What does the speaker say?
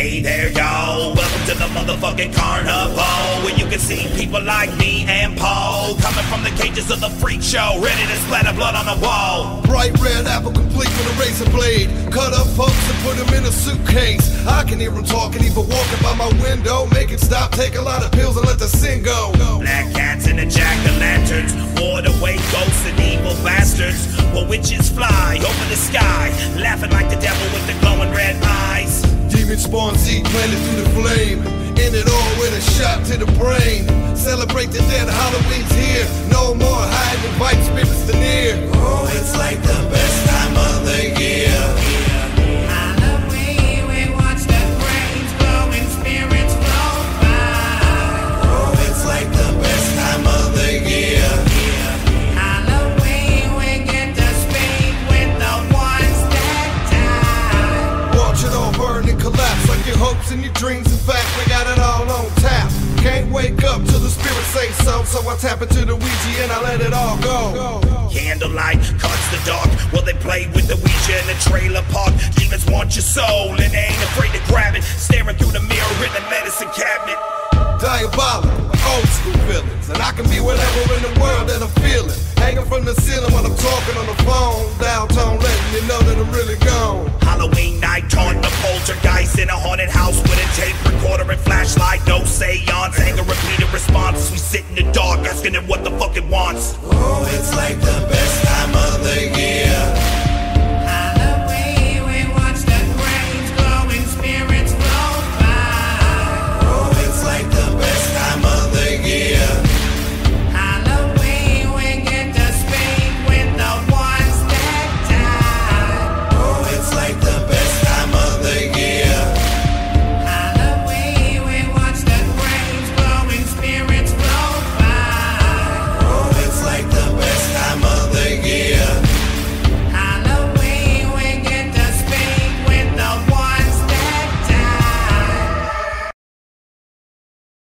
Hey there, y'all. Welcome to the motherfucking carnival, where you can see people like me and Paul coming from the cages of the freak show, ready to splatter blood on the wall. Bright red apple complete with a razor blade. Cut up folks and put them in a suitcase. I can hear them talking, even walking by my window. Make it stop, take a lot of pills and let the sin go. Black cats and the jack-o'-lanterns ward away ghosts and evil bastards, while witches fly over the sky, laughing like the devil with the glowing red eyes. Demon spawn seed planted through the flame. In it all with a shot to the brain. Celebrate the dead, Halloween's here. No more hiding, invite spirits to near. Oh, it's like the best time of the year. Halloween, we watch the flames glowing spirits flow by. Oh, it's like the best time of the year. Halloween, we get to speak with the ones that die. Watch it all burn and collapse like your hopes and your dreams. In fact, we got it all on tap. Can't wake up till the spirits say so. So I tap into the Ouija and I let it all go. Candlelight cuts the dark while they play with the Ouija in the trailer park. Demons want your soul and they ain't afraid to grab it, staring through the mirror in the medicine cabinet. Diabolical, old school villains, and I can be whatever in the world that I'm feeling. Hanging from the ceiling while I'm talking on the phone. Downtown letting you know that I'm really gone. Halloween night, taunt the poltergeist in a haunted house with a tape recorder and flashlight. No seance, anger repeated responses. We sit in the dark asking it what the fuck it wants. Oh, it's like